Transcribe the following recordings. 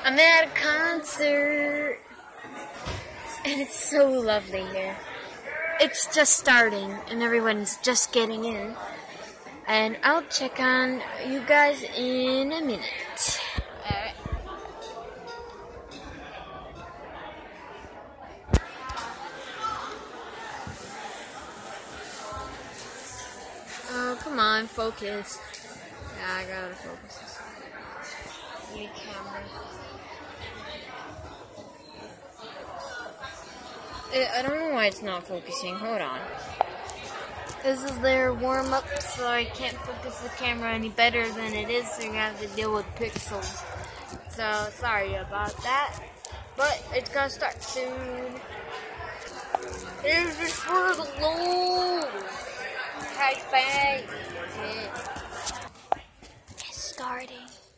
I'm at a concert, and it's so lovely here. It's just starting, and everyone's just getting in. And I'll check on you guys in a minute. Alright. Oh, come on, focus. Yeah, I gotta focus. New camera. I don't know why it's not focusing. Hold on. This is their warm-up, so I can't focus the camera any better than it is, so you're gonna have to deal with pixels. So, sorry about that. But it's gonna start soon. This is for the Lord. High five. It's starting.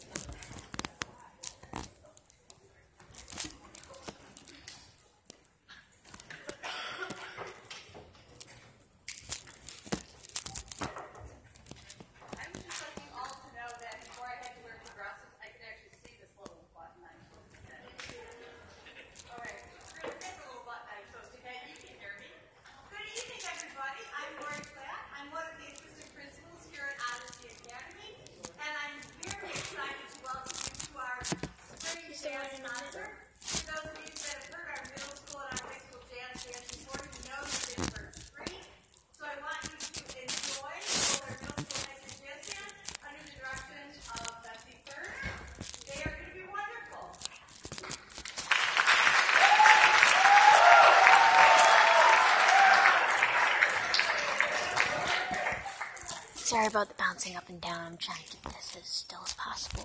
Sorry about the bouncing up and down. I'm trying to keep this as still as possible.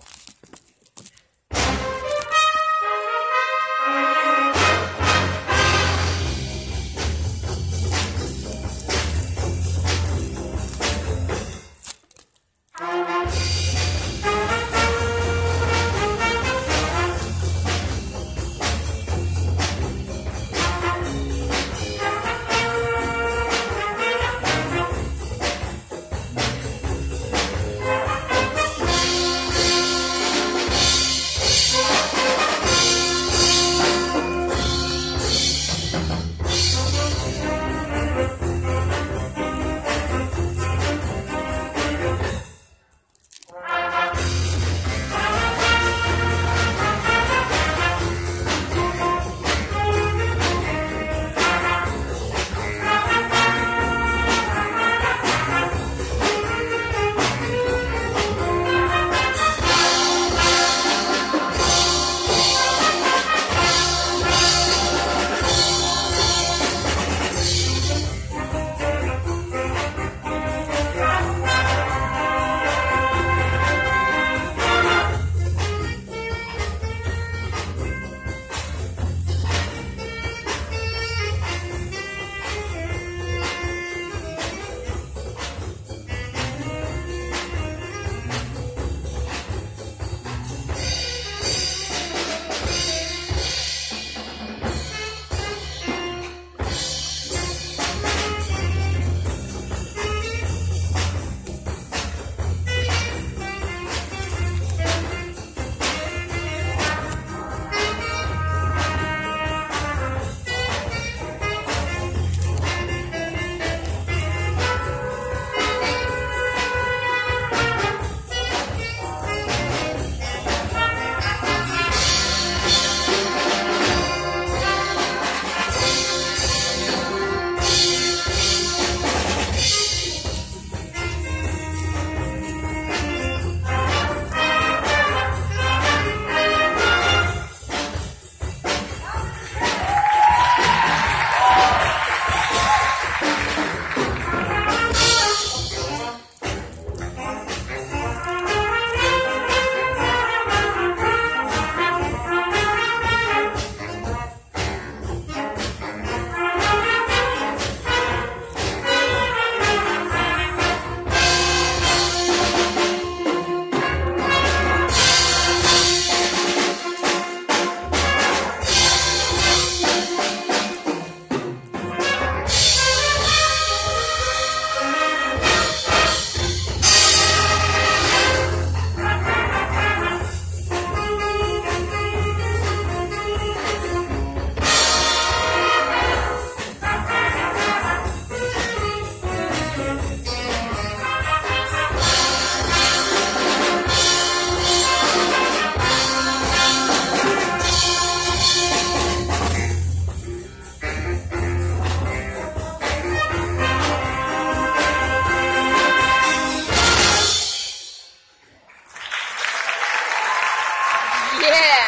Yeah.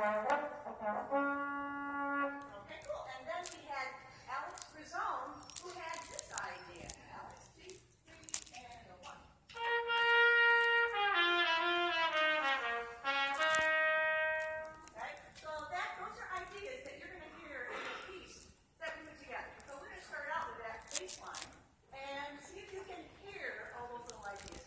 cool. And then we had Alex Rizone, who had this idea. Alex, 2, 3, and a 1. Okay, so those are ideas that you're going to hear in this piece that we put together. So we're going to start out with that bass line and see if you can hear all those little ideas.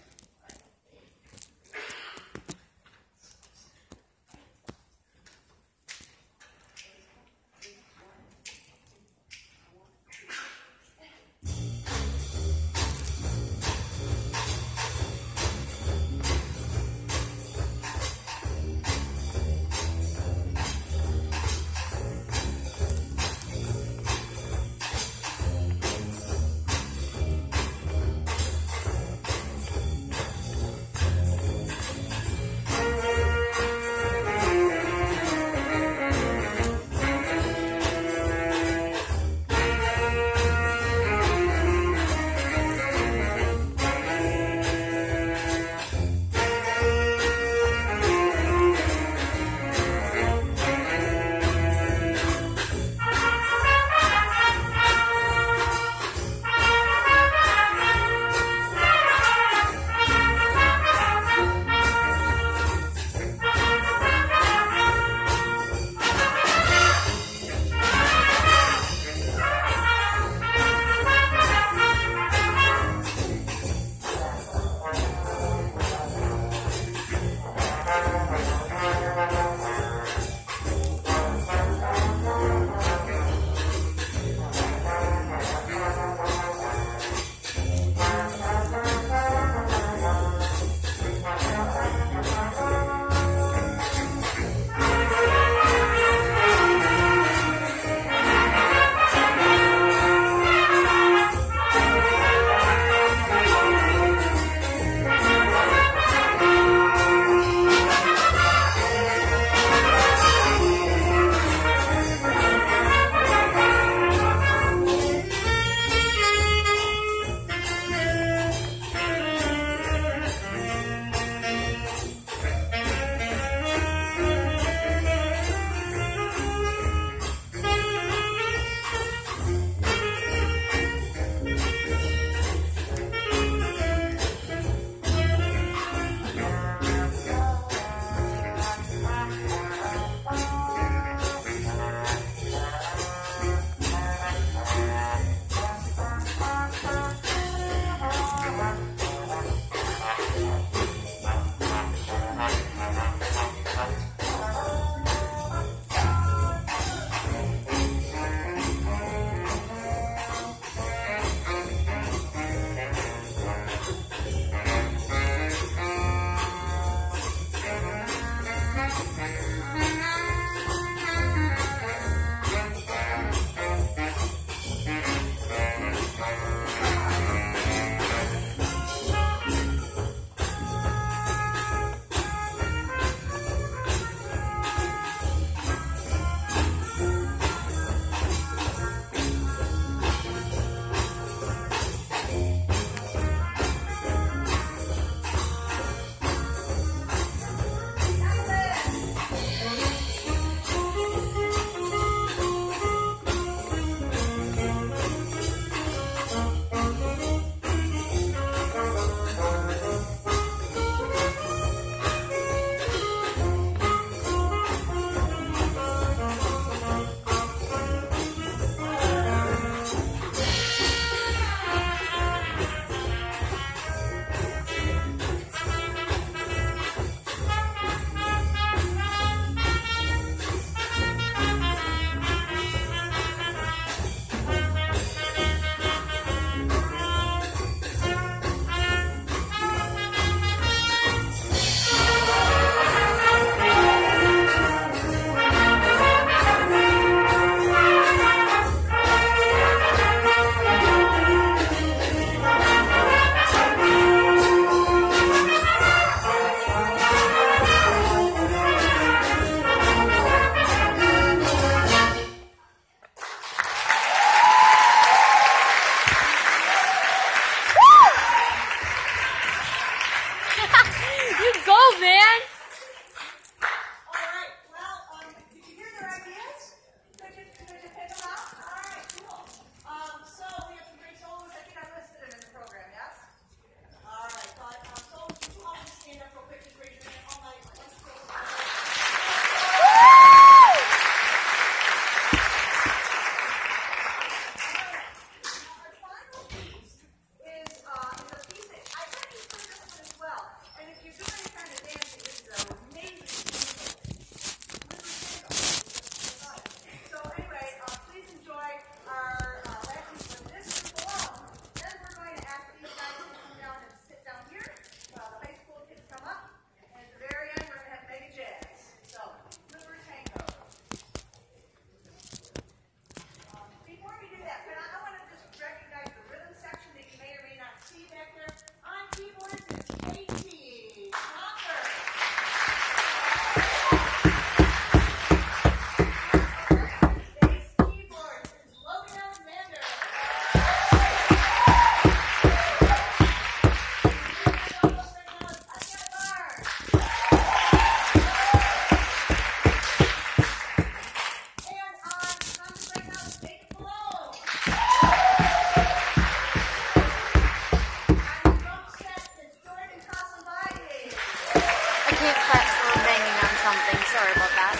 paint flaps were banging on something. Sorry about that.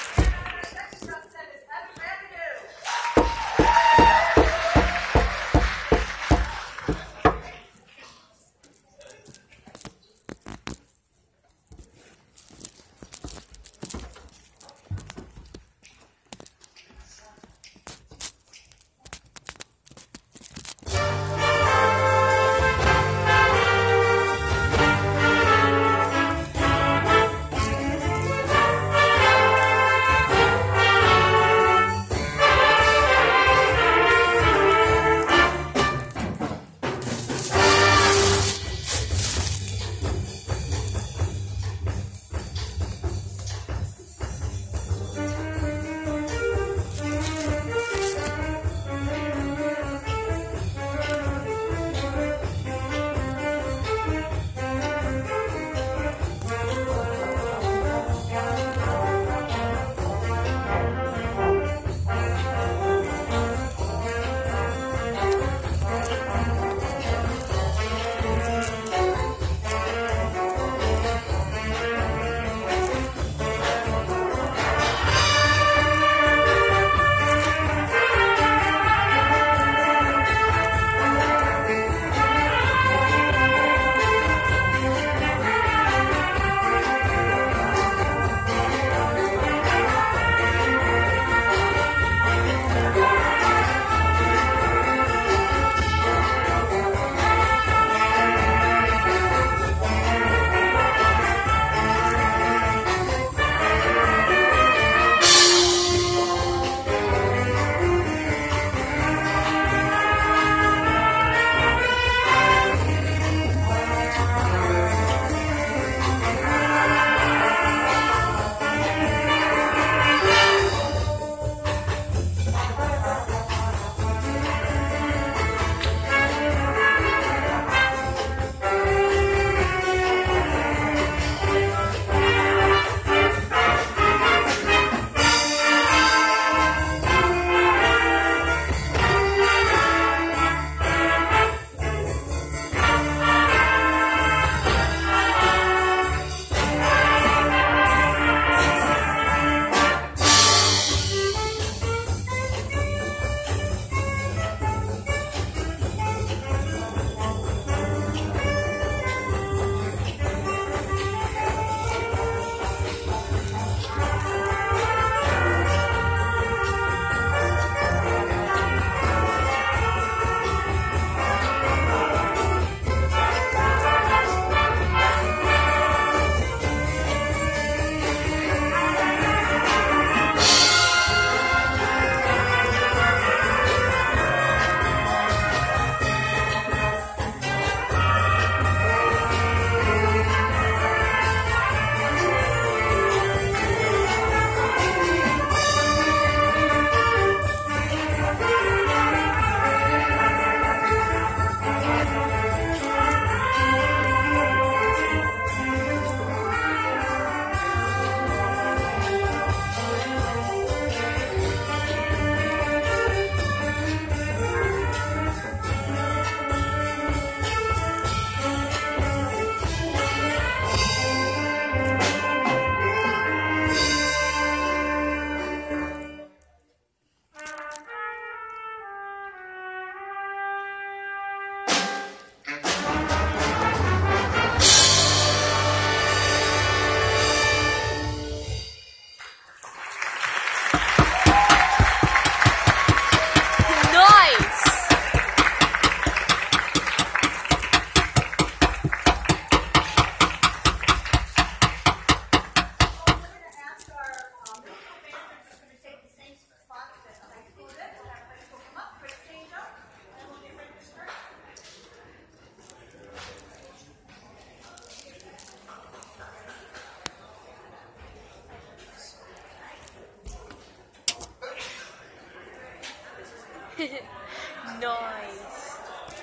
Nice.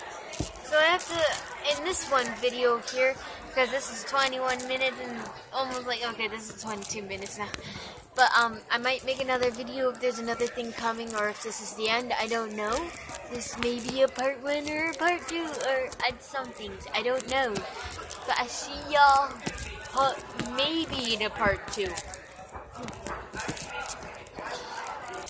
So I have to, in this one video here, because this is 21 minutes and almost like, okay, this is 22 minutes now. But I might make another video if there's another thing coming, or if this is the end. I don't know. This may be a part 1 or a part 2 or some things. I don't know. But I see y'all maybe maybe in a part 2.